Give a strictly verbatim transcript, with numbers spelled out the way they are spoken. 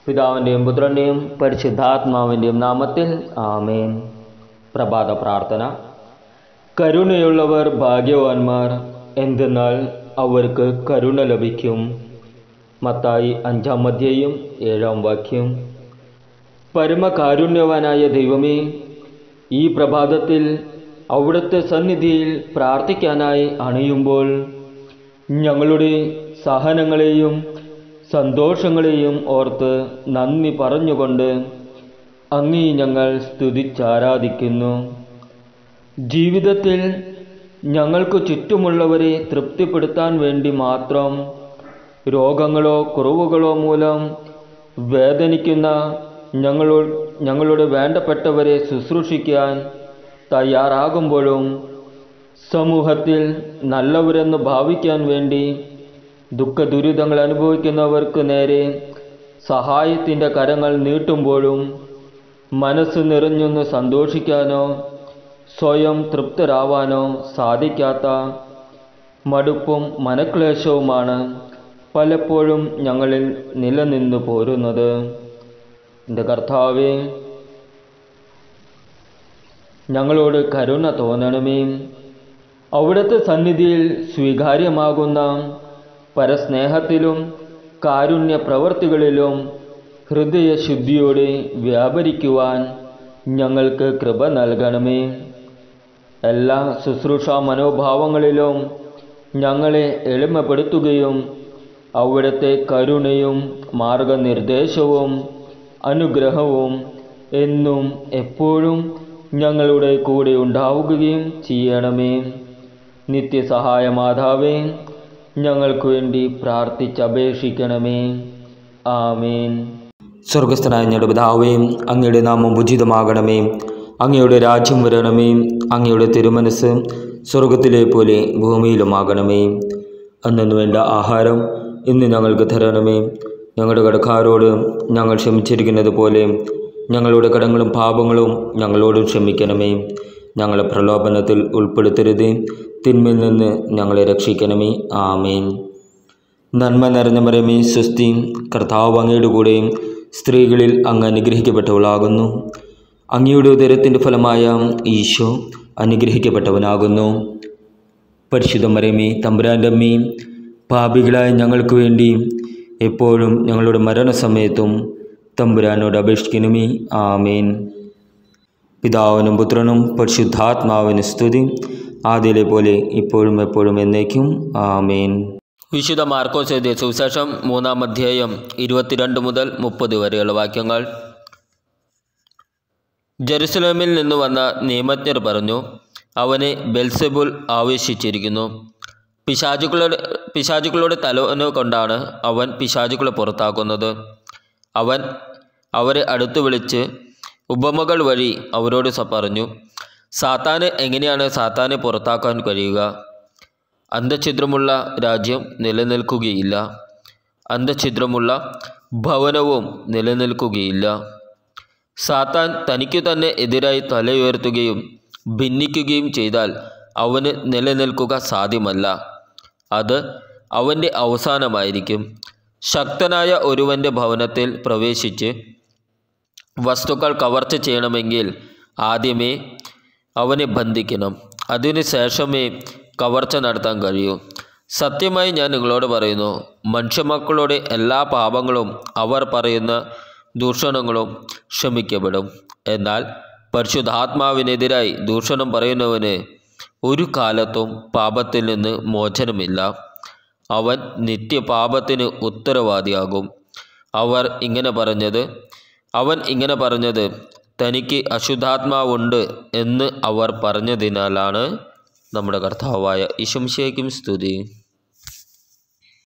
പിതാവിൻ്റെയും പുത്രൻ്റെയും പരിശുദ്ധാത്മാവിൻ്റെയും നാമത്തിൽ ആമേൻ. പ്രഭാത പ്രാർത്ഥന. കരുണയുള്ളവർ ഭാഗ്യവാന്മാർ, എന്തെന്നാൽ അവർക്ക് കരുണ ലഭിക്കും. മത്തായി അഞ്ചാം അധ്യായം ഏഴാം വാക്യം. പരമകാരുണ്യവാനായ ദൈവമേ, ഈ പ്രഭാതത്തിൽ അവിടുത്തെ സന്നിധിയിൽ പ്രാർത്ഥിക്കാനായി അണയുമ്പോൾ ഞങ്ങളുടെ സഹനങ്ങളെയും സന്തോഷങ്ങളെയും ഓർത്ത് നന്ദി പറഞ്ഞുകൊണ്ട് അങ്ങേ ഞങ്ങൾ സ്തുതിച്ചാരാധിക്കുന്നു. ജീവിതത്തിൽ ഞങ്ങൾക്ക് ചുറ്റുമുള്ളവരെ തൃപ്തിപ്പെടുത്താൻ വേണ്ടി മാത്രം രോഗങ്ങളോ കുറവുകളോ മൂലം വേദനിക്കുന്ന ഞങ്ങളോ ഞങ്ങളുടെ വേണ്ടപ്പെട്ടവരെ ശുശ്രൂഷിക്കാൻ തയ്യാറാകുമ്പോഴും സമൂഹത്തിൽ നല്ലവരെന്ന് ഭാവിക്കാൻ വേണ്ടി ദുഃഖ ദുരിതങ്ങൾ അനുഭവിക്കുന്നവർക്ക് നേരെ സഹായത്തിൻ്റെ കരങ്ങൾ നീട്ടുമ്പോഴും മനസ്സ് നിറഞ്ഞൊന്ന് സന്തോഷിക്കാനോ സ്വയം തൃപ്തരാവാനോ സാധിക്കാത്ത മടുപ്പും മനക്ലേശവുമാണ് പലപ്പോഴും ഞങ്ങളിൽ നിലനിന്നു പോരുന്നത്. എൻ്റെ കർത്താവേ, ഞങ്ങളോട് കരുണ തോന്നണമേ. അവിടുത്തെ സന്നിധിയിൽ സ്വീകാര്യമാകുന്ന പരസ്നേഹത്തിലും കാരുണ്യ പ്രവർത്തികളിലും ഹൃദയശുദ്ധിയോടെ വ്യാപരിക്കുവാൻ ഞങ്ങൾക്ക് കൃപ നൽകണമേ. എല്ലാ ശുശ്രൂഷാ മനോഭാവങ്ങളിലും ഞങ്ങളെ എളിമപ്പെടുത്തുകയും അവിടുത്തെ കരുണയും മാർഗനിർദ്ദേശവും അനുഗ്രഹവും എന്നും എപ്പോഴും ഞങ്ങളുടെ കൂടെ ഉണ്ടാവുകയും ചെയ്യണമേ. നിത്യസഹായ മാതാവേ, ഞങ്ങൾക്ക് വേണ്ടി പ്രാർത്ഥിച്ചപേക്ഷിക്കണമേ. ആമേൻ. സ്വർഗസ്ഥനായ ഞങ്ങളുടെ പിതാവേ, അങ്ങയുടെ നാമം ഉചിതമാകണമേ. അങ്ങയുടെ രാജ്യം വരണമേ. അങ്ങയുടെ തിരുമനസ് സ്വർഗത്തിലെ പോലെ ഭൂമിയിലുമാകണമേ. അന്നു വേണ്ട ആഹാരം ഇന്ന് ഞങ്ങൾക്ക് തരണമേ. ഞങ്ങളുടെ കടക്കാരോട് ഞങ്ങൾ ക്ഷമിച്ചിരിക്കുന്നത് പോലെ ഞങ്ങളുടെ കടങ്ങളും പാപങ്ങളും ഞങ്ങളോടും ക്ഷമിക്കണമേ. ഞങ്ങളെ പ്രലോഭനത്തിൽ ഉൾപ്പെടുത്തരുതേ, തിന്മയിൽ നിന്ന് ഞങ്ങളെ രക്ഷിക്കണമേ. ആമേൻ. നന്മ നിറഞ്ഞ മറിയമേ, സ്വസ്തി, കർത്താവ് അങ്ങയുടെ കൂടെ സ്ത്രീകളിൽ അങ്ങ് അനുഗ്രഹിക്കപ്പെട്ടവളാകുന്നു. അങ്ങയുടെ ഉദരത്തിൻ്റെ ഫലമായ ഈശോ അനുഗ്രഹിക്കപ്പെട്ടവനാകുന്നു. പരിശുദ്ധ മറിയമേ, തമ്പുരാൻ്റെ അമ്മേ, പാപികളായ ഞങ്ങൾക്ക് വേണ്ടി എപ്പോഴും ഞങ്ങളുടെ മരണസമയത്തും തമ്പുരാനോട് അപേക്ഷിക്കണമേ. ആമേൻ. പിതാവിനും പുത്രനും പരിശുദ്ധാത്മാവിന് സ്തുതി, ആദ്യയിലെ പോലെ ഇപ്പോഴും എപ്പോഴും എന്നേക്കും. ആമേൻ. വിശുദ്ധ മാർക്കോസ് എഴുതിയ സുവിശേഷം മൂന്നാം അധ്യായം ഇരുപത്തിരണ്ട് മുതൽ മുപ്പത് വരെയുള്ള വാക്യങ്ങൾ. ജെറുസലേമിൽ നിന്ന് വന്ന നിയമജ്ഞർ പറഞ്ഞു, അവനെ ബെൽസെബൂൽ ആവേശിച്ചിരിക്കുന്നു. പിശാചുക്കളുടെ പിശാചുക്കളുടെ തലവന കൊണ്ടാണ് അവൻ പിശാചുക്കളെ പുറത്താക്കുന്നത്. അവൻ അവരെ അടുത്തു വിളിച്ച് ഉപമകൾ വഴി അവരോട് പറഞ്ഞു, സാത്താന് എങ്ങനെയാണ് സാത്താനെ പുറത്താക്കാൻ കഴിയുക? അന്തഛിദ്രമുള്ള രാജ്യം നിലനിൽക്കുകയില്ല, അന്തഛിദ്രമുള്ള ഭവനവും നിലനിൽക്കുകയില്ല. സാത്താൻ തനിക്കു തന്നെ എതിരായി തലയുയർത്തുകയും ഭിന്നിക്കുകയും ചെയ്താൽ അവന് നിലനിൽക്കുക സാധ്യമല്ല. അത് അവൻ്റെ അവസാനമായിരിക്കും. ശക്തനായ ഒരുവൻ്റെ ഭവനത്തിൽ പ്രവേശിച്ച് വസ്തുക്കൾ കവർച്ച ചെയ്യണമെങ്കിൽ ആദ്യമേ അവനെ ബന്ധിക്കണം, അതിനുശേഷമേ കവർച്ച നടത്താൻ കഴിയൂ. സത്യമായി ഞാൻ നിങ്ങളോട് പറയുന്നു, മനുഷ്യമക്കളുടെ എല്ലാ പാപങ്ങളും അവർ പറയുന്ന ദൂഷണങ്ങളും ക്ഷമിക്കപ്പെടും. എന്നാൽ പരിശുദ്ധാത്മാവിനെതിരായി ദൂഷണം പറയുന്നവന് ഒരു കാലത്തും പാപത്തിൽ നിന്ന് മോചനമില്ല. അവൻ നിത്യപാപത്തിന് ഉത്തരവാദിയാകും. അവർ ഇങ്ങനെ പറഞ്ഞത് അവൻ ഇങ്ങനെ പറഞ്ഞത് തനിക്ക് അശുദ്ധാത്മാവുണ്ട് എന്ന് അവർ പറഞ്ഞതിനാലാണ്. നമ്മുടെ കർത്താവായ ഈശോ മിശിഹായ്ക്കും സ്തുതി.